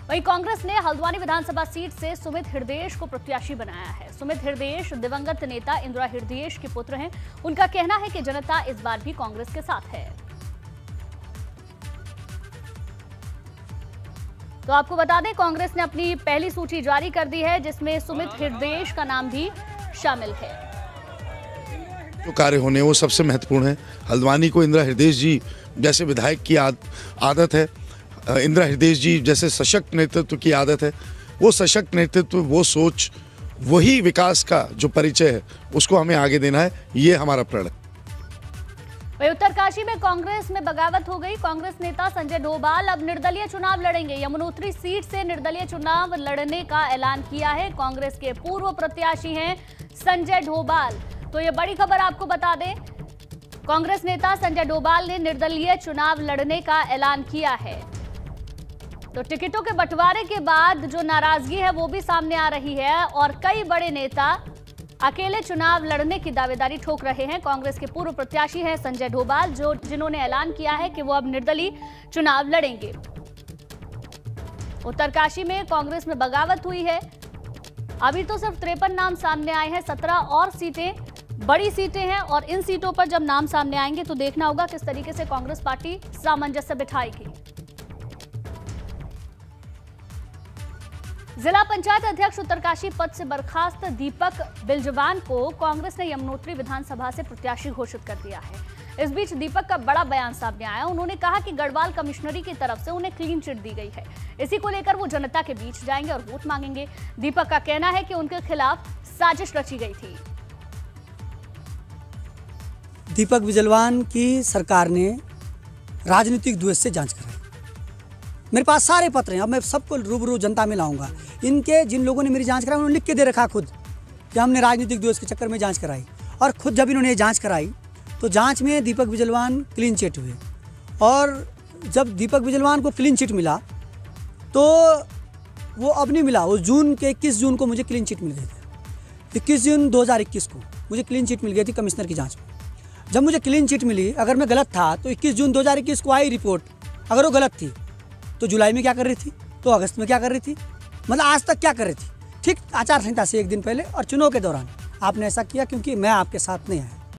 वहीं कांग्रेस ने हल्द्वानी विधानसभा सीट से सुमित हृदयेश को प्रत्याशी बनाया है। सुमित हृदयेश दिवंगत नेता इंदिरा हृदयेश के पुत्र हैं। उनका कहना है कि जनता इस बार भी कांग्रेस के साथ है। तो आपको बता दें, कांग्रेस ने अपनी पहली सूची जारी कर दी है, जिसमें सुमित हृदयेश का नाम भी शामिल है। जो कार्य होने वो सबसे महत्वपूर्ण है। हल्द्वानी को इंदिरा हृदयेश जी जैसे विधायक की आदत है, इंदिरा हृदयेश जी जैसे सशक्त नेतृत्व की आदत है। वो सशक्त नेतृत्व, वो सोच, वही विकास का जो परिचय है, उसको हमें आगे देना है। ये हमारा प्रण है। वहीं उत्तरकाशी में कांग्रेस में बगावत हो गई। कांग्रेस नेता संजय डोभाल अब निर्दलीय चुनाव लड़ेंगे। यमुनोत्री सीट से निर्दलीय चुनाव लड़ने का ऐलान किया है। कांग्रेस के पूर्व प्रत्याशी हैं संजय डोभाल। तो ये बड़ी खबर आपको बता दें, कांग्रेस नेता संजय डोभाल ने निर्दलीय चुनाव लड़ने का ऐलान किया है। तो टिकटों के बंटवारे के बाद जो नाराजगी है वो भी सामने आ रही है और कई बड़े नेता अकेले चुनाव लड़ने की दावेदारी ठोक रहे हैं। कांग्रेस के पूर्व प्रत्याशी हैं संजय डोभाल, जिन्होंने ऐलान किया है कि वो अब निर्दलीय चुनाव लड़ेंगे। उत्तरकाशी में कांग्रेस में बगावत हुई है। अभी तो सिर्फ 53 नाम सामने आए हैं। 17 और सीटें बड़ी सीटें हैं और इन सीटों पर जब नाम सामने आएंगे तो देखना होगा किस तरीके से कांग्रेस पार्टी सामंजस्य बिठाएगी। जिला पंचायत अध्यक्ष उत्तरकाशी पद से बर्खास्त दीपक बिलजवान को कांग्रेस ने यमुनोत्री विधानसभा से प्रत्याशी घोषित कर दिया है। इस बीच दीपक का बड़ा बयान सामने आया। उन्होंने कहा कि गढ़वाल कमिश्नरी की तरफ से उन्हें क्लीन चिट दी गई है। इसी को लेकर वो जनता के बीच जाएंगे और वोट मांगेंगे। दीपक का कहना है कि उनके खिलाफ साजिश रची गई थी। दीपक बिजलवान की सरकार ने राजनीतिक द्वेष से जांच कराई। मेरे पास सारे पत्र हैं, अब मैं सबको रूबरू जनता में लाऊंगा। इनके जिन लोगों ने मेरी जांच कराई उन्होंने लिख के दे रखा खुद कि हमने राजनीतिक द्वेष के चक्कर में जांच कराई। और खुद जब इन्होंने जांच कराई तो जांच में दीपक बिजलवान क्लीन चिट हुए। और जब दीपक बिजलवान को क्लीन चिट मिला तो वो अब नहीं मिला, वो जून के 21 जून को मुझे क्लीन चिट मिल गई थी। 21 जून 2021 को मुझे क्लीन चिट मिल गई थी कमिश्नर की जाँच में। जब मुझे क्लीन चिट मिली, अगर मैं गलत था तो 21 जून 2021 को आई रिपोर्ट। अगर वो गलत थी तो जुलाई में क्या कर रही थी, तो अगस्त में क्या कर रही थी, मतलब आज तक क्या कर रही थी। ठीक आचार संहिता से एक दिन पहले और चुनाव के दौरान आपने ऐसा किया क्योंकि मैं आपके साथ नहीं आया।